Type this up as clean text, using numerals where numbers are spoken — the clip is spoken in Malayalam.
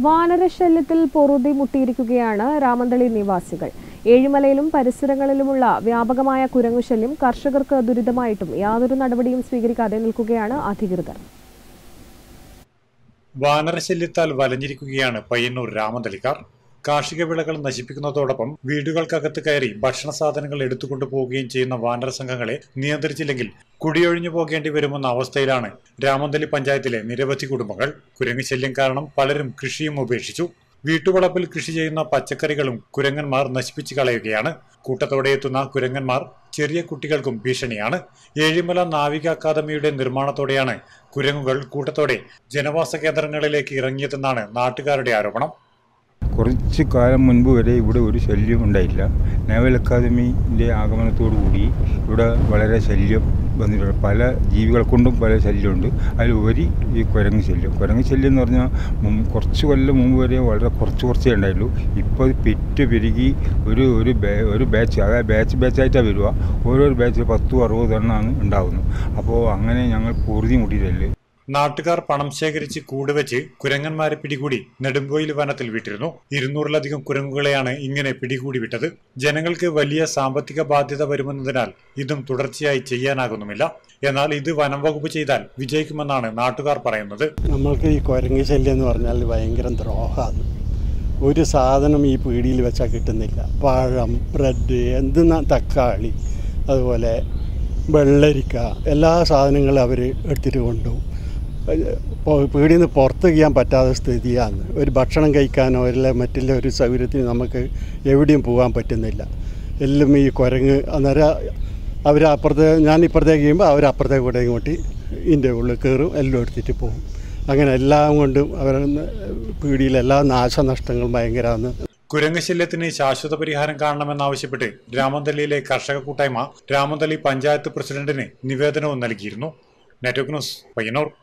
വാനരശല്യത്തിൽ പൊറുതി മുട്ടിയിരിക്കുകയാണ് രാമന്തളി നിവാസികൾ. ഏഴിമലയിലും പരിസരങ്ങളിലുമുള്ള വ്യാപകമായ കുരങ്ങുശല്യം കർഷകർക്ക് ദുരിതമായിട്ടും യാതൊരു നടപടിയും സ്വീകരിക്കാതെ നിൽക്കുകയാണ് അധികൃതർ. വാനരശല്യത്താൽ വലഞ്ഞിരിക്കുകയാണ് പയ്യന്നൂർ രാമന്തളിക്കാർ. കാർഷിക വിളകൾ നശിപ്പിക്കുന്നതോടൊപ്പം വീടുകൾക്കകത്ത് കയറി ഭക്ഷണ സാധനങ്ങൾ എടുത്തുകൊണ്ടു പോവുകയും ചെയ്യുന്ന വാനര സംഘങ്ങളെ നിയന്ത്രിച്ചില്ലെങ്കിൽ കുടിയൊഴിഞ്ഞു പോകേണ്ടി വരുമെന്ന അവസ്ഥയിലാണ് രാമന്തളി പഞ്ചായത്തിലെ നിരവധി കുടുംബങ്ങൾ. കുരങ്ങ് ശല്യം കാരണം പലരും കൃഷിയും ഉപേക്ഷിച്ചു. വീട്ടുവളപ്പിൽ കൃഷി ചെയ്യുന്ന പച്ചക്കറികളും കുരങ്ങന്മാർ നശിപ്പിച്ചു കളയുകയാണ്. കൂട്ടത്തോടെ എത്തുന്ന കുരങ്ങന്മാർ ചെറിയ കുട്ടികൾക്കും ഭീഷണിയാണ്. ഏഴിമല നാവിക അക്കാദമിയുടെ നിർമ്മാണത്തോടെയാണ് കുരങ്ങുകൾ കൂട്ടത്തോടെ ജനവാസ കേന്ദ്രങ്ങളിലേക്ക് ഇറങ്ങിയതെന്നാണ് നാട്ടുകാരുടെ ആരോപണം. കുറച്ച് കാലം മുൻപ് വരെ ഇവിടെ ഒരു ശല്യം ഉണ്ടായില്ല. നാവൽ അക്കാദമിൻ്റെ ആഗമനത്തോടുകൂടി ഇവിടെ വളരെ ശല്യം വന്നിട്ടുണ്ട്. പല ജീവികളെ കൊണ്ടും പല ശല്യമുണ്ട്. അതിലുപരി ഈ കുരങ്ങ് ശല്യം എന്ന് പറഞ്ഞാൽ കുറച്ച് കൊല്ലം മുമ്പ് വരെ വളരെ കുറച്ചേ ഉണ്ടായുള്ളൂ. ഇപ്പോൾ അത് പെരുകി ഒരു ബാച്ച്, അതായത് ബാച്ചായിട്ടാണ് വരിക. ഓരോ ബാച്ച് 10-60 എണ്ണമാണ് ഉണ്ടാകുന്നത്. അപ്പോൾ അങ്ങനെ ഞങ്ങൾ പൊറുതി മുട്ടിയിട്ടല്ലേ. നാട്ടുകാർ പണം ശേഖരിച്ച് കൂടുവെച്ച് കുരങ്ങന്മാരെ പിടികൂടി നെടുങ്കോയിൽ വനത്തിൽ വിട്ടിരുന്നു. 200-ലധികം കുരങ്ങുകളെയാണ് ഇങ്ങനെ പിടികൂടി വിട്ടത്. ജനങ്ങൾക്ക് വലിയ സാമ്പത്തിക ബാധ്യത വരുമെന്നതിനാൽ ഇതും തുടർച്ചയായി ചെയ്യാനാകുന്നുമില്ല. എന്നാൽ ഇത് വനം വകുപ്പ് ചെയ്താൽ വിജയിക്കുമെന്നാണ് നാട്ടുകാർ പറയുന്നത്. നമ്മൾക്ക് ഈ കുരങ്ങ് ശല്യം എന്ന് പറഞ്ഞാൽ ഭയങ്കര ദ്രോഹമാണ്. ഒരു സാധനം ഈ പീടിയിൽ വെച്ചാൽ കിട്ടുന്നില്ല. പഴം, ബ്രെഡ്, തക്കാളി, അതുപോലെ വെള്ളരിക്ക, എല്ലാ സാധനങ്ങളും അവർ എടുത്തിട്ട് കൊണ്ടുപോകും. പീടിയിൽ നിന്ന് പുറത്ത് ചെയ്യാൻ പറ്റാത്ത സ്ഥിതിയാണ്. ഒരു ഭക്ഷണം കഴിക്കാനോ മറ്റുള്ള ഒരു സൗകര്യത്തിന് നമുക്ക് എവിടെയും പോകാൻ പറ്റുന്നില്ല. എല്ലാം ഈ കുരങ്ങ് അന്നേരം ഞാൻ ഇപ്പുറത്തേക്ക് ചെയ്യുമ്പോൾ അവരപ്പുറത്തേക്ക് കൂടെ ഇങ്ങോട്ട് ഇതിൻ്റെ ഉള്ളിൽ കയറും, എല്ലാം എടുത്തിട്ട് പോകും. അങ്ങനെ എല്ലാം കൊണ്ടും പീടിയിൽ എല്ലാ നാശനഷ്ടങ്ങളും ഭയങ്കരമാണ്. കുരങ്ങ് ശല്യത്തിന് ശാശ്വത പരിഹാരം കാണണമെന്നാവശ്യപ്പെട്ട് രാമന്തളിയിലെ കർഷക കൂട്ടായ്മ രാമന്തളി പഞ്ചായത്ത് പ്രസിഡന്റിന് നിവേദനവും നൽകിയിരുന്നു. Network news, Payyanur.